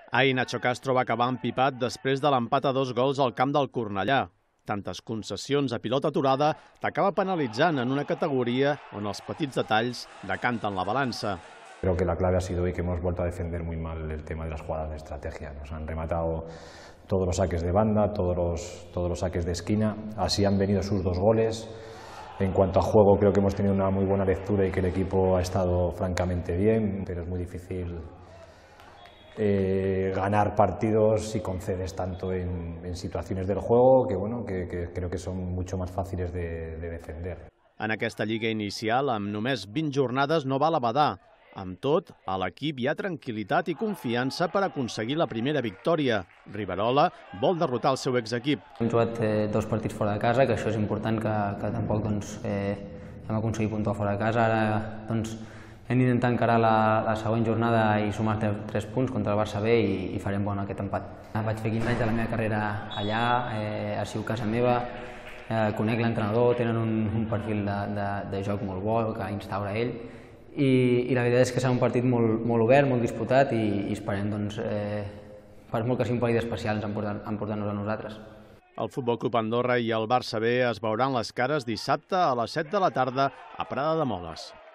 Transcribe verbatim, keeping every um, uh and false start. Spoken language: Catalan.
Ahir Nacho Castro va acabar empipat després de l'empat a dos gols al camp del Cornellà. Tantes concessions a pilota aturada t'acaba penalitzant en una categoria on els petits detalls decanten la balança. Creo que la clave ha sido hoy que hemos vuelto a defender muy mal el tema de las jugadas de estrategia. Nos han rematado todos los saques de banda, todos los, todos los saques de esquina. Así han venido sus dos goles. En cuanto a juego, creo que hemos tenido una muy buena lectura y que el equipo ha estado francamente bien, pero es muy difícil eh, ganar partidos si concedes tanto en, en situaciones del juego que, bueno, que, que creo que son mucho más fáciles de, de defender. En aquesta lliga inicial, amb només vint jornades, no val a badar. Amb tot, a l'equip hi ha tranquil·litat i confiança per aconseguir la primera victòria. Riverola vol derrotar el seu exequip. Hem jugat eh, dos partits fora de casa, que això és important, que, que tampoc doncs, eh, hem aconseguit puntuar fora de casa. Ara doncs, hem d'intentar encarar la, la següent jornada i sumar tres punts contra el Barça B i, i farem bon aquest empat. Vaig fer quinze anys de la meva carrera allà, eh, ha sigut casa meva, eh, conec l'entrenador, tenen un, un perfil de, de, de joc molt bo que instaura ell. I, i la veritat és que serà un partit molt, molt obert, molt disputat i, i esperem, doncs, eh, per molt que sigui un partit especial, ens emportant-nos a nosaltres. El Futbol Club Andorra i el Barça B es veuran les cares dissabte a les set de la tarda a Prada de Moles.